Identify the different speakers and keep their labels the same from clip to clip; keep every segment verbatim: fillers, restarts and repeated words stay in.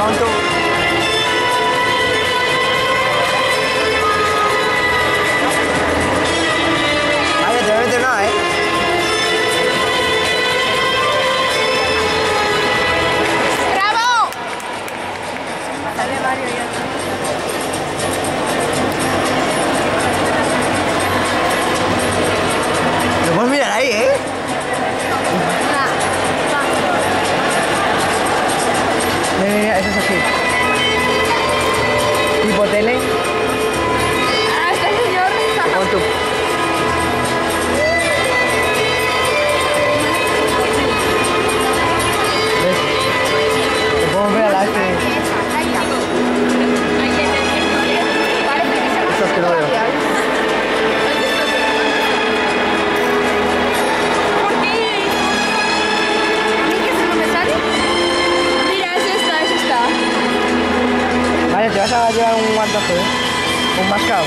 Speaker 1: tonto. Vaya, te voy a meter nada, ¿eh?
Speaker 2: ¡Bravo! Sale Mario ya.
Speaker 1: Lo puedes mirar ahí, ¿eh? Mira, mira, eso es así. Tipo tele.
Speaker 2: Ah, este señor está.
Speaker 1: Pon tú. ¿Ves? Lo podemos ver a la este. Eso es que no veo.
Speaker 2: ¿Por qué? ¿A mí que se no me sale? Mira, eso está, eso está.
Speaker 1: Vale, te vas a llevar un guantazo, ¿eh? Un mascado.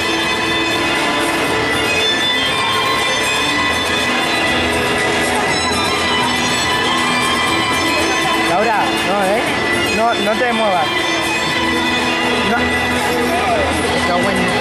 Speaker 1: Laura, no, ¿eh? No, no te muevas. No. Me cago en-